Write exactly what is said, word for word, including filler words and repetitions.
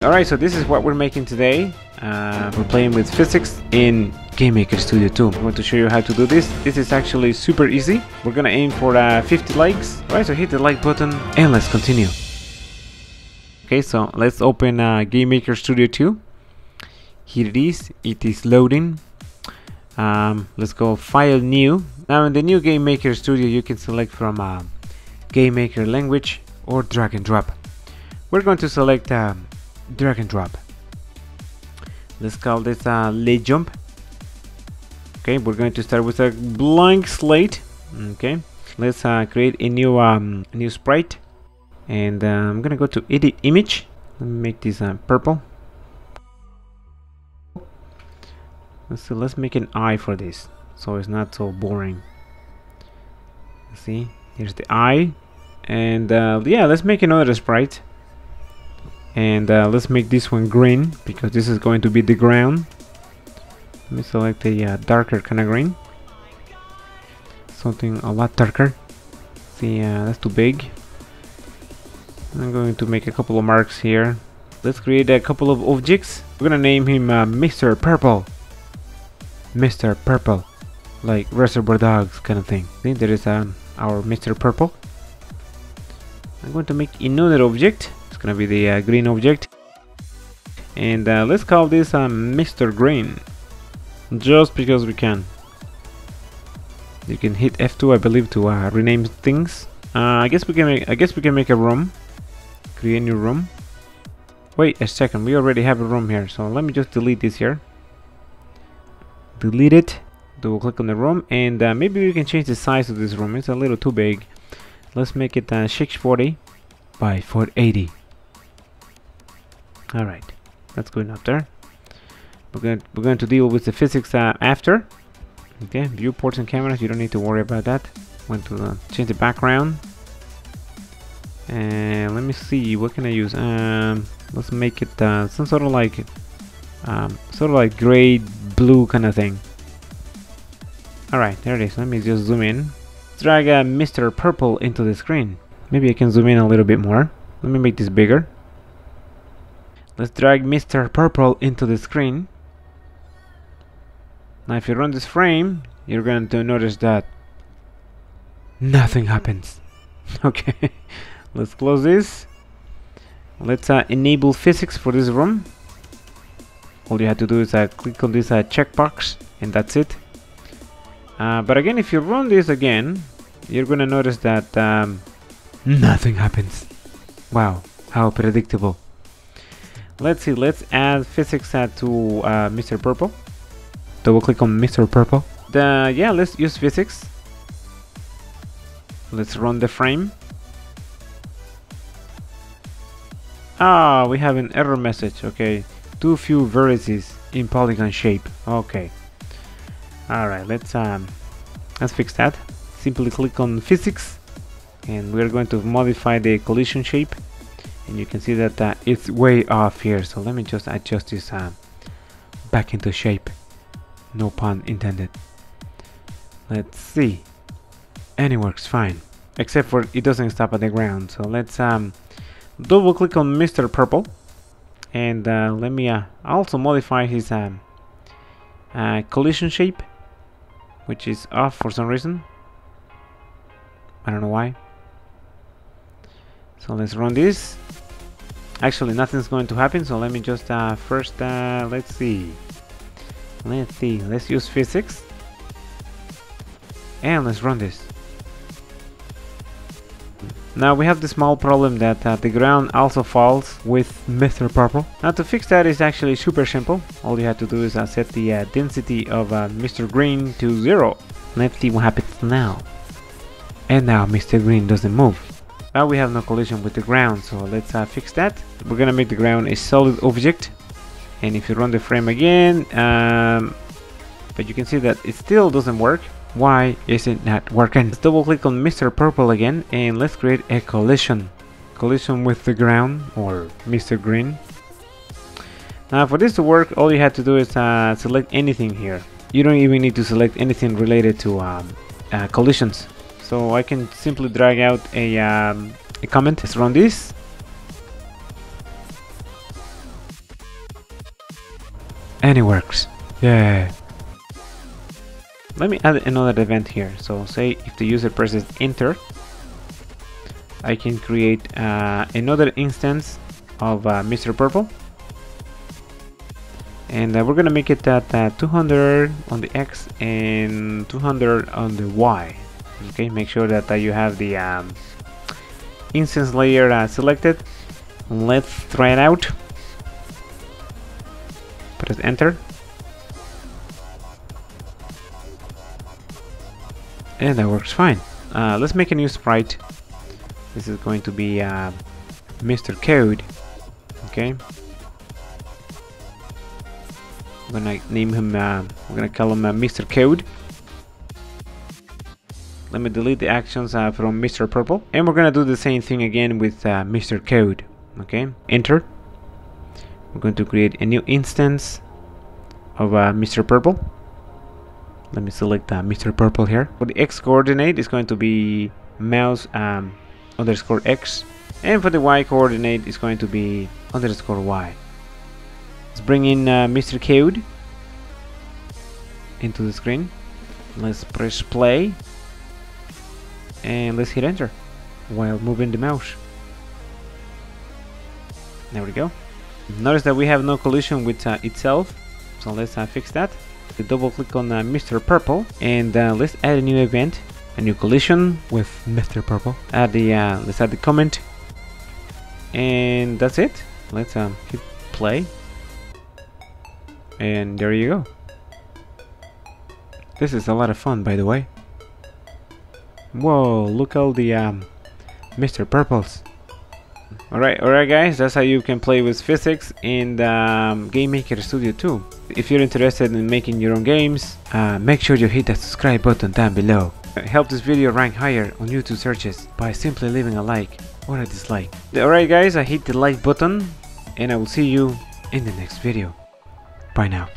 Alright, so this is what we're making today. Uh, we're playing with physics in Game Maker Studio two. I'm going to show you how to do this. This is actually super easy. We're gonna aim for uh, fifty likes. Alright, so hit the like button and let's continue. Okay, so let's open uh, Game Maker Studio two. Here it is. It is loading. Um, let's go File New. Now in the new Game Maker Studio, you can select from uh, Game Maker language or drag and drop. We're going to select uh, drag and drop. Let's call this uh, late jump. Okay, we're going to start with a blank slate. Okay, let's uh, create a new um, a new sprite, and uh, I'm gonna go to edit image. Let me make this uh, purple. Let's see, let's make an eye for this, so it's not so boring. Let's see, here's the eye, and uh, yeah, let's make another sprite. And uh, let's make this one green because this is going to be the ground. Let me select a uh, darker kind of green, something a lot darker. See, uh, that's too big. I'm going to make a couple of marks here. Let's create a couple of objects. We're gonna name him uh, Mister Purple. Mister Purple, like Reservoir Dogs kind of thing. See, there is um, our Mister Purple. I'm going to make another object. It's gonna be the uh, green object, and uh, let's call this uh, Mister Green, just because we can. You can hit F two, I believe, to uh, rename things. Uh, I guess we can. Make, I guess we can make a room. Create a new room. Wait a second, we already have a room here, so let me just delete this here. Delete it. Double click on the room, and uh, maybe we can change the size of this room. It's a little too big. Let's make it uh, six forty by four eighty. All right, that's good enough there. We're going we're going to deal with the physics uh, after. Okay, viewports and cameras. You don't need to worry about that. Want to uh, change the background, and let me see, what can I use? Um, let's make it uh, some sort of like um, sort of like gray blue kind of thing. All right, there it is. Let me just zoom in. Drag uh, Mister Purple into the screen. Maybe I can zoom in a little bit more. Let me make this bigger. Let's drag Mister Purple into the screen. Now if you run this frame, you're going to notice that nothing happens. Okay, let's close this. Let's uh, enable physics for this room. All you have to do is uh, click on this uh, checkbox, and that's it. Uh, but again, if you run this again, you're going to notice that um, nothing happens. Wow, how predictable. Let's see, let's add physics uh, to uh, Mister Purple. Double click on Mister Purple. The, yeah, let's use physics. Let's run the frame. Ah, we have an error message. Okay, too few vertices in polygon shape. Okay. All right, let's um, let's fix that. Simply click on physics, and we're going to modify the collision shape. And you can see that uh, it's way off here, so let me just adjust this uh, back into shape. No pun intended. Let's see, and it works fine, except for it doesn't stop at the ground. So let's um, double click on Mister Purple, and uh, let me uh, also modify his um, uh, collision shape, which is off for some reason. I don't know why. So let's run this. Actually, nothing's going to happen, so let me just uh, first uh, let's see let's see let's use physics, and let's run this. Now we have the small problem that uh, the ground also falls with Mister Purple. Now to fix that is actually super simple. All you have to do is uh, set the uh, density of uh, Mister Green to zero. Let's see what happens now. And now Mister Green doesn't move. Now we have no collision with the ground, so let's uh, fix that. We're gonna make the ground a solid object, and if you run the frame again, um, but you can see that it still doesn't work. Why is it not working? Let's double click on Mister Purple again, and let's create a collision. Collision with the ground, or Mister Green. Now for this to work, all you have to do is uh, select anything here. You don't even need to select anything related to um, uh, collisions. So I can simply drag out a, um, a comment. Let's run this. And it works. Yeah. Let me add another event here. So say if the user presses enter, I can create uh, another instance of uh, Mister Purple. And uh, we're gonna make it at uh, two hundred on the X and two hundred on the Y. Okay, make sure that uh, you have the um, instance layer uh, selected. Let's try it out. Press enter. And that works fine. Uh, let's make a new sprite. This is going to be uh, Mister Code. Okay. I'm gonna name him. Uh, we're gonna call him uh, Mister Code. Let me delete the actions uh, from Mister Purple, and we're gonna do the same thing again with uh, Mister Code. Okay. Enter. We're going to create a new instance of uh, Mister Purple. Let me select uh, Mister Purple here. For the X coordinate, it's going to be mouse um, underscore X, and for the Y coordinate, it's going to be underscore Y. Let's bring in uh, Mister Code into the screen. Let's press play, and let's hit enter while moving the mouse. There we go. Notice that we have no collision with uh, itself, so let's uh, fix that. We double click on uh, Mister Purple, and uh, let's add a new event, a new collision with Mister Purple. Add the uh, let's add the comment, and that's it. Let's um, hit play, and there you go. This is a lot of fun, by the way. Whoa! Look all the um, Mister Purples. Alright, alright guys, that's how you can play with physics in the um, Game Maker Studio two. If you're interested in making your own games, uh, make sure you hit that subscribe button down below. Help this video rank higher on YouTube searches by simply leaving a like or a dislike. Alright guys, I hit the like button, and I will see you in the next video. Bye now.